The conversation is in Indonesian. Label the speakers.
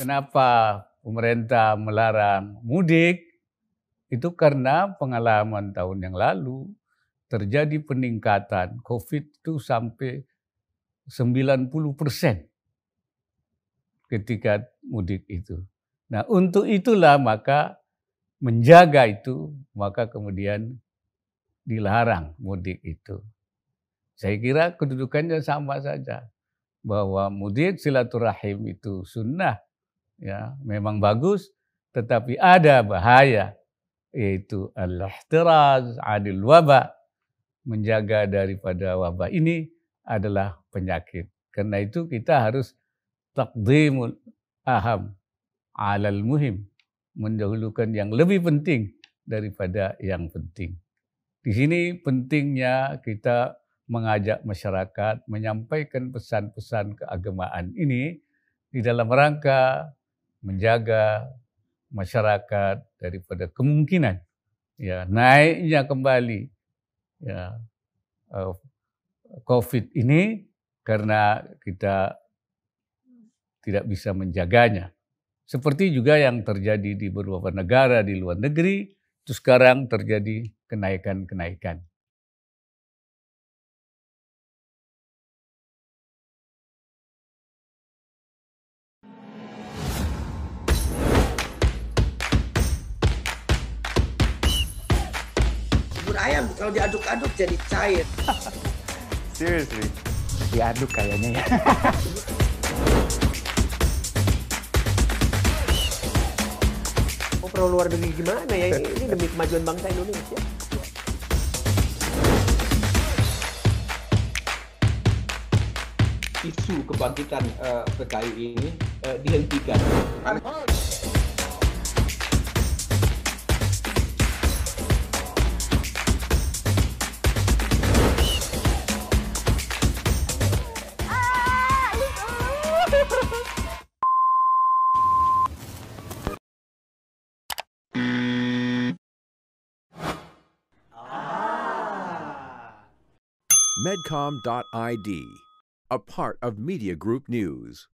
Speaker 1: Kenapa pemerintah melarang mudik? Itu karena pengalaman tahun yang lalu terjadi peningkatan COVID itu sampai 90% ketika mudik itu. Nah, untuk itulah maka menjaga itu, maka kemudian dilarang mudik itu. Saya kira kedudukannya sama saja, bahwa mudik silaturahim itu sunnah, ya memang bagus, tetapi ada bahaya, yaitu al-ihtiraz 'anil waba, menjaga daripada wabah ini adalah penyakit. Karena itu kita harus taqdimul aham 'alal muhim, mendahulukan yang lebih penting daripada yang penting. Di sini pentingnya kita mengajak masyarakat menyampaikan pesan-pesan keagamaan ini di dalam rangka menjaga masyarakat daripada kemungkinan ya naiknya kembali ya COVID ini karena kita tidak bisa menjaganya. Seperti juga yang terjadi di beberapa negara di luar negeri, itu sekarang terjadi kenaikan-kenaikan.
Speaker 2: Bubur ayam kalau diaduk-aduk jadi cair.
Speaker 3: Seriously? Diaduk kayaknya ya.
Speaker 4: Perlu luar negeri gimana ya? Ini demi kemajuan bangsa Indonesia.
Speaker 5: Isu kebangkitan PKI ini dihentikan.
Speaker 6: Medcom.id, a part of Media Group News.